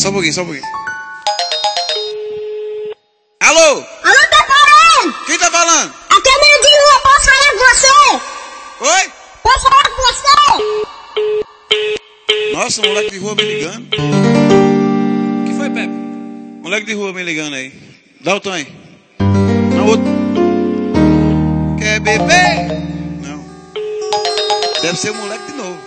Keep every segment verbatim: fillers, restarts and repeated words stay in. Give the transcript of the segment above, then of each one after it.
Só um pouquinho, só um pouquinho. Alô? Alô, tá falando? Quem tá falando? Aqui é meio de rua, posso falar com você? Oi? Posso falar com você? Nossa, um moleque de rua me ligando. O que foi, Pepe? Moleque de rua me ligando aí. Dá o tom aí. Não, outro. Quer beber? Não. Deve ser o moleque de novo.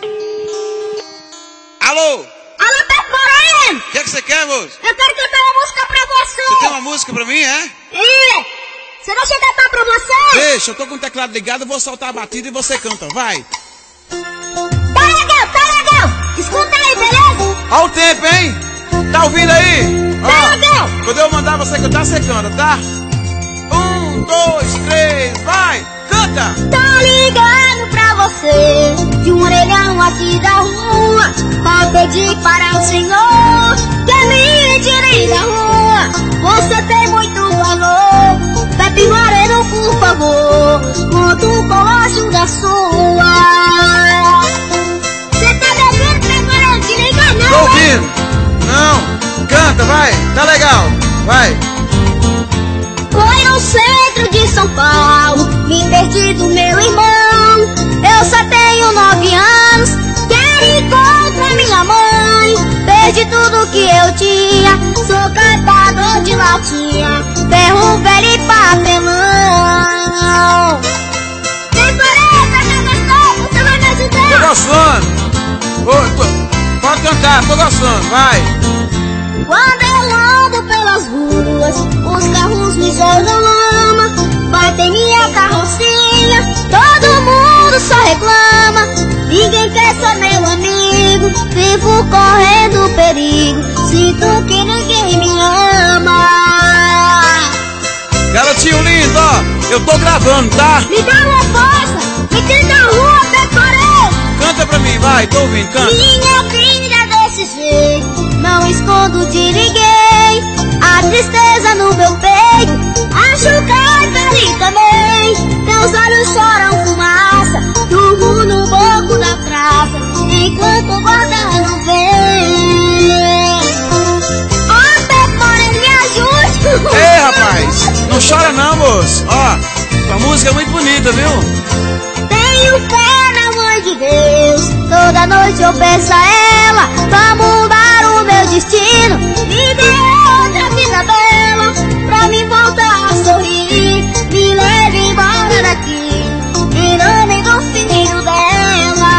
Alô? Alô, tá falando? O que é que você quer, moço? Eu quero cantar uma música pra você. Você tem uma música pra mim, é? É. Você deixa eu cantar pra você? Deixa, eu tô com o teclado ligado, eu vou soltar a batida e você canta, vai. Tá legal, tá legal. Escuta aí, beleza? Olha o tempo, hein? Tá ouvindo aí? Tá legal. Quando eu mandar você cantar, você canta, tá? Um, dois, três, vai! Canta! Tô ligando pra você, de um orelhão aqui da rua, pra pedir para o Senhor que me tire da rua. Você tem muito valor, Pepe Moreno, por favor, conta um colosso da sua. Você tá bebendo, Pepe Moreno, que nem vai não, Tô ouvindo! Não! Canta, vai! Tá legal! Vai! Foi no centro de São Paulo, me perdi do meu irmão. Eu só tenho nove anos, quero encontrar minha mãe. Perdi tudo que eu tinha, sou catador de latinha, ferro velho e papelão. Decoreta, você vai me ajudar? Tô gostando! Ô, tô... Pode cantar, tô gostando, vai! Quando eu ando pelas ruas, os carros me jogam lama, batem minha carrocinha, todo mundo só reclama. Ninguém quer ser meu amigo, vivo correndo perigo, sinto que ninguém me ama. Garotinho lindo, ó, eu tô gravando, tá? Me dá uma força, me tenta a rua, decorei. Canta pra mim, vai, tô ouvindo, canta. Minha vida desse jeito, não escondo de ninguém, a tristeza no meu peito, acho que ali também. Meus olhos choram fumaça, durmo no banco da praça, enquanto o guarda não vem. Ó, Pepe Moreno, me ajude. Ei, rapaz, não chora não, moço. Ó, a música é muito bonita, viu? Tenho fé na mãe de Deus, toda noite eu peço a ela pra mudar o meu destino, me dê outra vida bela, pra me voltar a sorrir, me leve embora daqui, em nome do filho dela.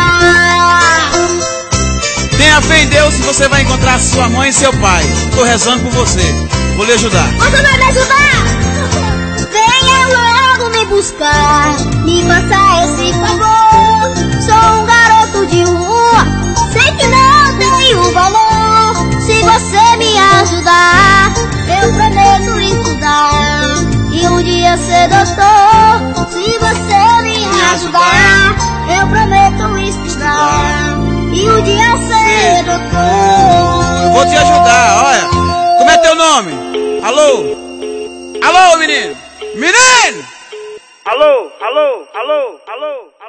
Tenha fé em Deus que você vai encontrar sua mãe e seu pai. Tô rezando por você, vou lhe ajudar. Você vai me ajudar? Venha logo me buscar, me faça esse favor, sou um garoto de rua, sei que não tenho valor. Se você me ajudar, eu prometo estudar e um dia ser doutor. Se você me ajudar, eu prometo estudar e um dia ser doutor. Vou te ajudar, olha. Como é teu nome? Alô? Alô, menino? Menino! Alô, alô, alô, alô?